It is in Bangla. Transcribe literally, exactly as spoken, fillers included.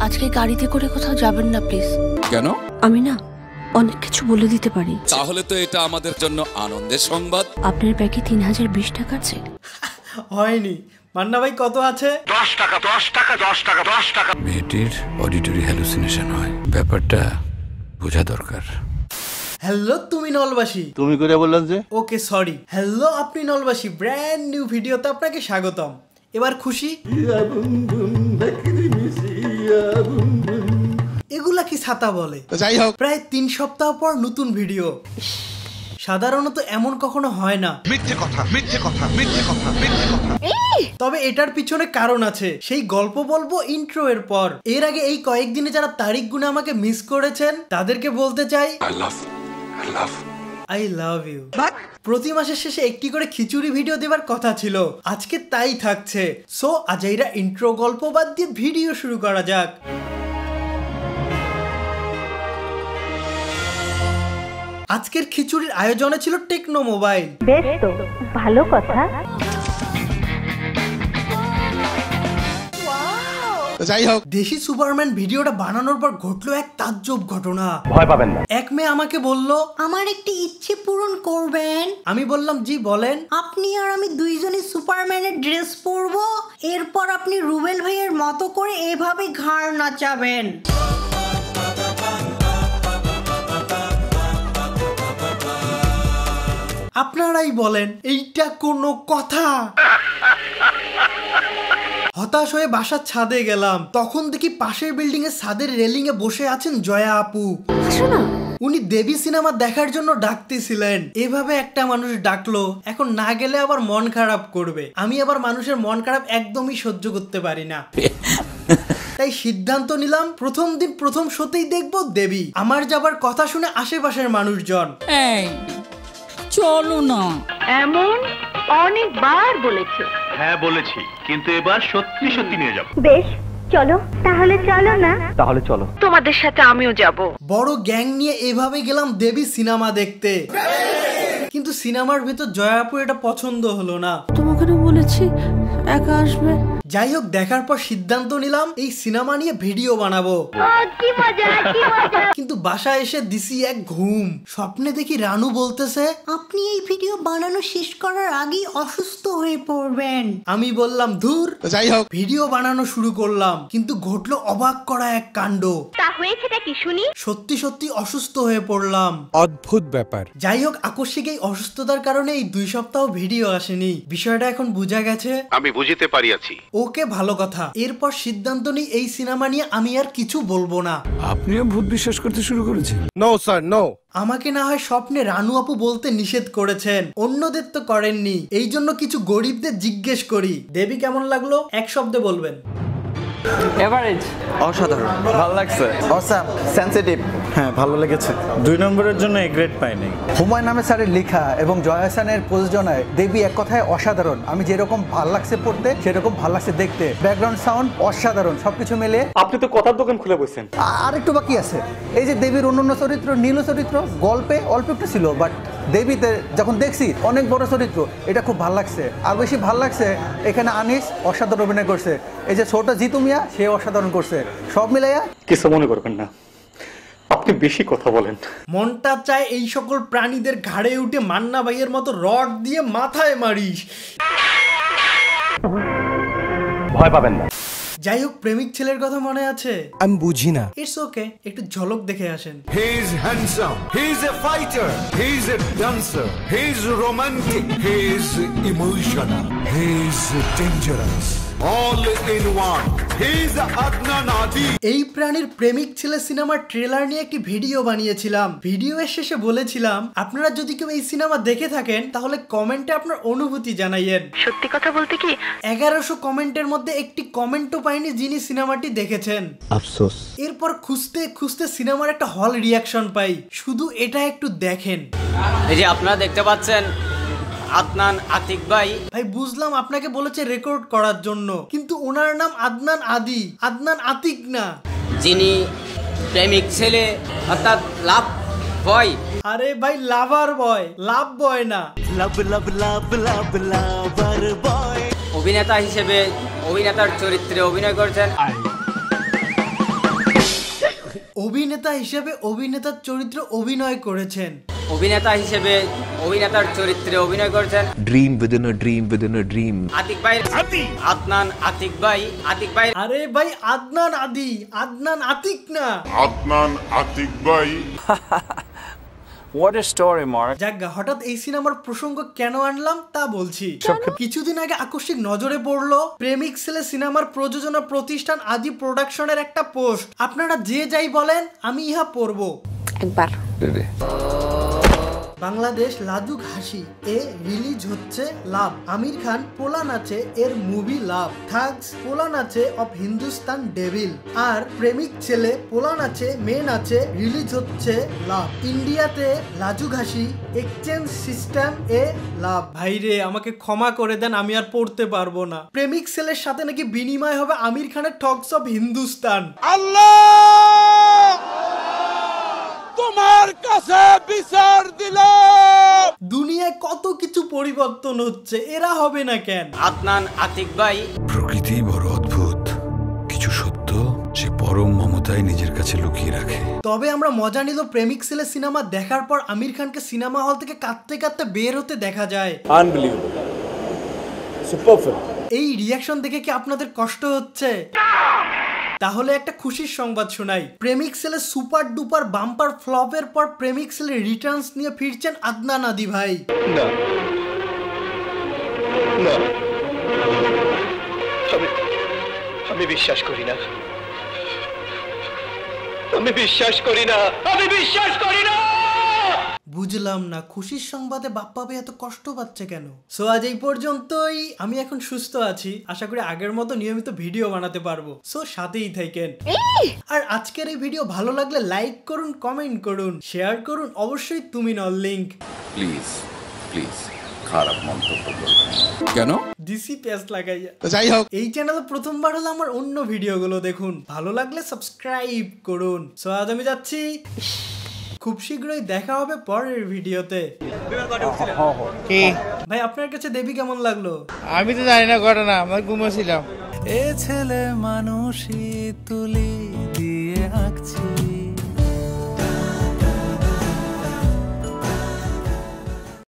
আজকে গাড়িতে করে কোথাও যাবেন না প্লিজ। কেন? আমি না অনেক কিছু বলে দিতে পারি। তাহলে তো এটা আমাদের জন্য আনন্দের সংবাদ। আপনার ব্যাগে তিন হাজার বিশ টাকা আছে? হয়নি। মান্না ভাই কত আছে? দশ টাকা দশ টাকা দশ টাকা দশ টাকা। মেয়েটির অডিটরি হ্যালুসিনেশন হয়, ব্যাপারটা বোঝা দরকার। হ্যালো তুমি নলবাসী। তুমি করে বললেন যে? ওকে সরি। হ্যালো আপনি নলবাসী, ব্র্যান্ড নিউ ভিডিওতে আপনাকে স্বাগতম। এবার খুশি? এগুলা কি ছাতা বলে? যাই হোক, প্রায় তিন সপ্তাহ পর নতুন ভিডিও। সাধারণত এমন কখনো হয় না। মিথ্যে কথা মিথ্যে কথা মিথ্যে কথা মিথ্যে কথা। তবে এটার পিছনে কারণ আছে, সেই গল্প বলবো ইন্ট্রো এর পর। এর আগে এই কয়েকদিনে যারা তারিখ গুনে আমাকে মিস করেছেন তাদেরকে বলতে চাই I love I love I love you. প্রতি মাসের শেষে একটি করে খিচুড়ি ভিডিও দেবার কথা ছিল, আজকে তাই থাকছে। সো আজাইরা ইন্ট্রো গল্প বাদ দিয়ে ভিডিও শুরু করা যাক। আজকের খিচুড়ির আয়োজনে ছিল টেকনো মোবাইল। বেশ তো ভালো কথা। যাই হোক, দেশি সুপারম্যান ভিডিওটা বানানোর পর ঘটলো এক তাজ্জব ঘটনা। ভয় পাবেন না। এক মেয়ে আমাকে বলল, আমার একটি ইচ্ছে পূরণ করবেন। আমি বললাম জি বলেন। আপনি আর আমি দুইজনই সুপারম্যানের ড্রেস পরবো, এরপর আপনি রুবেল ভাইয়ের মতো করে এভাবে ঘাড় নাচাবেন। আপনারাই বলেন এইটা কোনো কথা? হতাশ হয়ে বাসার ছাদে গেলাম, তখন দেখি পাশের বিল্ডিং এর ছাদের রেলিং এ বসে আছেন জয়া আপু। উনি দেবী সিনেমা দেখার জন্য ডাকতেছিলেন। এভাবে একটা মানুষ ডাকলো, এখন না গেলে আবার মন খারাপ করবে। আমি আবার মানুষের মন খারাপ একদমই সহ্য করতে পারি না। তাই সিদ্ধান্ত নিলাম প্রথম দিন প্রথম শোতেই দেখবো দেবী। আমার যাবার কথা শুনে আশেপাশের মানুষজন, এই চলো না, এমন অনেকবার বলেছে। হ্যাঁ বলেছি, কিন্তু এবার সত্যি সত্যি নিয়ে যাব। বেশ চলো তাহলে, চলো না তাহলে চলো, তোমাদের সাথে আমিও যাব। বড় গ্যাং নিয়ে এভাবে গেলাম দেবী সিনেমা দেখতে। কিন্তু সিনেমার ভেতর জয়াপুর এটা পছন্দ হলো না। তোমাকে না বলেছি একা আসবে। যাই হোক, দেখার পর সিদ্ধান্ত নিলাম এই সিনেমা নিয়ে ভিডিও বানাবো। কি মজা কি মজা। কিন্তু বাসায় এসে দিছি এক ঘুম। স্বপ্নে দেখি রানু বলতেছে, আপনি এই ভিডিও বানানো শেষ করার আগেই অসুস্থ হয়ে পড়বেন। আমি বললাম ধুর। যাই হোক, ভিডিও বানানো শুরু করলাম, কিন্তু ঘটলো অবাক করা এক কাণ্ড। তা হয়েছেটা কি শুনি? সত্যি সত্যি অসুস্থ হয়ে পড়লাম। অদ্ভুত ব্যাপার। যাই হোক, আকস্মিক এই অসুস্থতার কারণে এই দুই সপ্তাহ ভিডিও আসেনি। বিষয়টা এখন বুঝা গেছে, আমি বুঝিতে পারিয়াছি। ওকে ভালো কথা। এরপর সিদ্ধান্ত নিই এই সিনেমা নিয়ে আমি আর কিছু বলবো না। আপনিও ভূত বিশ্বাস করতে শুরু করেছেন? No sir no. আমাকে না হয় স্বপ্নে রানু আপু বলতে নিষেধ করেছেন, অন্যদের তো করেননি। এই জন্য কিছু গরিবদের জিজ্ঞেস করি, দেবী কেমন লাগলো? এক শব্দে বলবেন। এভারেজ। অসাধারণ। ভালো লাগছে। অসাম। সেনসিটিভ। হ্যাঁ ভালো লেগেছে। দুই নম্বরের জন্য এ গ্রেড পাইনি। হুমায়ুন আহমেদ স্যারের লেখা এবং জয়া হাসানের প্রযোজনায় দেবী এক কথায় অসাধারণ। আমি যেরকম ভাল লাগছে পড়তে সেরকম ভাল লাগছে দেখতে। ব্যাকগ্রাউন্ড সাউন্ড অসাধারণ, সবকিছু মিলে। আপনি তো কথার দোকান খুলে বসেন। আর একটু বাকি আছে। এই যে দেবীর অন্যান্য চরিত্র, নীল চরিত্র গল্পে অল্প একটু ছিল, বাট দেবীতে যখন দেখছি অনেক বড় চরিত্র, এটা খুব ভাল লাগছে। আর বেশি ভাল লাগছে এখানে আনিস অসাধারণ অভিনয় করছে। এই যে ছোট জিতু মিয়া, সে অসাধারণ করছে। সব মিলাইয়া কিছু মনে করবেন না, আপনি বেশি কথা বলেন। মনটা চায় এই সকল প্রাণীদের ঘাড়ে উঠে মান্না ভাইয়ের মতো রড দিয়ে মাথায় মারিস। ভয় পাবেন না। যাই হোক, প্রেমিক ছেলের কথা মনে আছে? আমি বুঝি না। ইটস ওকে, একটু ঝলক দেখে আসেন। He is handsome. He is a fighter. He is a dancer. He is romantic. He is emotional. He is dangerous. All in one. He is Adnan Adi. এই প্রাণীর প্রেমিক ছেলে সিনেমার ট্রেলার নিয়ে একটি ভিডিও বানিয়েছিলাম। ভিডিওর শেষে বলেছিলাম আপনারা যদি কেউ এই সিনেমা দেখে থাকেন তাহলে কমেন্টে আপনার অনুভূতি জানাইয়েন। সত্যি কথা বলতে কি এগারোশো কমেন্টের মধ্যে একটি কমেন্টও পাইনি যিনি সিনেমাটি দেখেছেন। আফসোস। এরপর খুঁজতে খুঁজতে সিনেমার একটা হল রিয়াকশন পাই। শুধু এটা একটু দেখেন। এই যে আপনারা দেখতে পাচ্ছেন আদনান আতিক ভাই। ভাই বুঝলাম আপনাকে বলেছে রেকর্ড করার জন্য, কিন্তু ওনার নাম আদনান আদি, আদনান আতিক না। যিনি প্রেমিক ছেলে অর্থাৎ লাভ বয়। আরে ভাই লাভার বয়, লাভ বয় না। লাভ লাভ লাভ লাভ লাভার বয়। অভিনেতা হিসেবে অভিনেতার চরিত্রে অভিনয় করছেন। অভিনেতা হিসেবে অভিনেতার চরিত্র অভিনয় করেছেন। অভিনেতা হিসেবে অভিনেতার চরিত্রে অভিনয় করেছেন dream within a dream within a dream Atik ভাই। আদনান আতিক ভাই। আতিক ভাই। আরে ভাই আদনান আদি, আদনান আতিক না, আদনান আতিক ভাই। What a story, Mark. যাজ্ঞা, হঠাৎ এই সিনেমার প্রসঙ্গ কেন আনলাম তা বলছি। কিছুদিন আগে আকস্মিক নজরে পড়লো প্রেমিক ছেলে সিনেমার প্রযোজনা প্রতিষ্ঠান আদি প্রোডাকশনের একটা পোস্ট। আপনারা যে যাই বলেন, আমি ইহা পড়বো একবার। বাংলাদেশ লাজুক হাসি এ রিলিজ হচ্ছে লাভ। আমির খান পোলা নাচে এর মুভি লাভ। থাগস পোলা নাচে অফ হিন্দুস্তান ডেভিল। আর প্রেমিক ছেলে পোলা নাচে মেয়ে নাচে রিলিজ হচ্ছে লাভ। ইন্ডিয়াতে লাজুক হাসি এক্সচেঞ্জ সিস্টেম এ লাভ। ভাইরে আমাকে ক্ষমা করে দেন, আমি আর পড়তে পারবো না। প্রেমিক ছেলের সাথে নাকি বিনিময় হবে আমির খানের ঠগস অফ হিন্দুস্তান। আল্লাহ তোমার কাছে বিচার দিলাম। দুনিয়ায় কত কিছু পরিবর্তন হচ্ছে, এরা হবে না কেন? আদনান আতিক ভাই। প্রকৃতি বড় অদ্ভুত, কিছু সত্য সে পরম মমতায় নিজের কাছে লুকিয়ে রাখে। তবে আমরা মজা নিল প্রেমিক ছেলে সিনেমা দেখার পর আমির খানকে সিনেমা হল থেকে কাঁদতে কাঁদতে বের হতে দেখা যায়। Unbelievable. Super film. এই রিয়াকশন দেখে কি আপনাদের কষ্ট হচ্ছে? তাহলে একটা খুশির সংবাদ শোনাই। প্রেমিক ছেলে সুপার ডুপার বাম্পার ফ্লপের পর প্রেমিক ছেলে রিটার্নস নিয়ে ফিরছেন আদনান আদি ভাই। না না, আমি আমি বিশ্বাস করি না, আমি বিশ্বাস করি না, আমি বিশ্বাস করি না। বুঝলাম না খুশির সংবাদে বাপ্পা ভাই এত কষ্ট পাচ্ছে কেন। সো আজ এই পর্যন্তই। আমি এখন সুস্থ আছি, আশা করি আগের মতো নিয়মিত ভিডিও বানাতে পারবো। সো সাথেই থাকেন। আর আজকের এই ভিডিও ভালো লাগলে লাইক করুন, কমেন্ট করুন, শেয়ার করুন, অবশ্যই তুমি নল লিংক। প্লিজ প্লিজ খারাপ মন্তব্য করবেন কেন? ডিসি পেস্ট লাগাইয়া। যাই হোক, এই চ্যানেলে প্রথমবার হলে আমার অন্য ভিডিওগুলো দেখুন, ভালো লাগলে সাবস্ক্রাইব করুন। সো আজ আমি যাচ্ছি, খুব শীঘ্রই দেখা হবে পরের ভিডিওতে। ভাই আপনার কাছে দেবী কেমন লাগলো? আমি তো জানি না ঘটনা, আমরা ঘুমাচ্ছিলাম। এ ছেলে মানুষই তুলি দিয়ে আঁকছি।